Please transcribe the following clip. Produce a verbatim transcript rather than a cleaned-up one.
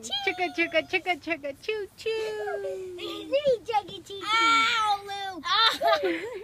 Chicka, chicka, chicka, chicka, choo choo. Let me chugga choo choo. Ow, Lou.